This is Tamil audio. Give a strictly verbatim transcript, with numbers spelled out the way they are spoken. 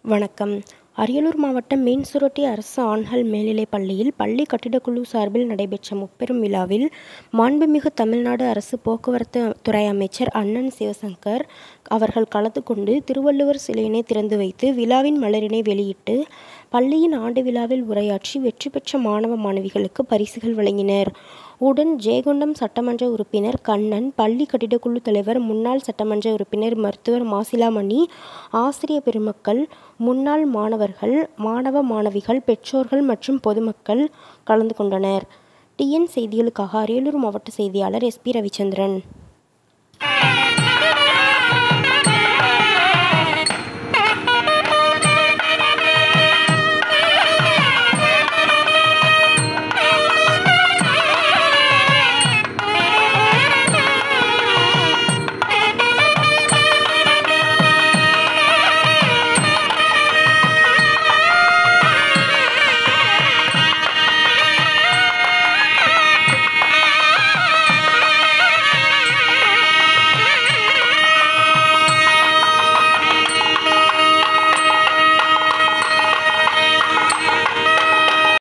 வணக்கம். அரியலூர் மாவட்டம் மீன்சுருட்டி அரசு ஆண்கள் மேல்நிலைப் பள்ளியில் பள்ளி கட்டிடக்குழு சார்பில் நடைபெற்ற முப்பெரும் விழாவில் மாண்புமிகு தமிழ்நாடு அரசு போக்குவரத்து துறை அமைச்சர் அண்ணன் சிவசங்கர் அவர்கள் கலந்து கொண்டு திருவள்ளுவர் சிலையினை திறந்து வைத்து விழாவின் மலரினை வெளியிட்டு பள்ளியின் ஆண்டு விழாவில் உரையாற்றி வெற்றி பெற்ற மாணவ மாணவிகளுக்கு பரிசுகள் வழங்கினர். உடன் ஜெயங்கொண்டம் சட்டமன்ற உறுப்பினர் கண்ணன், பள்ளி கட்டிடக்குழு தலைவர், முன்னாள் சட்டமன்ற உறுப்பினர் மருத்துவர் மாசிலாமணி, ஆசிரிய பெருமக்கள், முன்னாள் மாணவர்கள், மாணவ மாணவிகள், பெற்றோர்கள் மற்றும் பொதுமக்கள் கலந்து கொண்டனர். டிஎன் செய்திகளுக்காக அரியலூர் மாவட்ட செய்தியாளர் எஸ் பி ரவிச்சந்திரன்.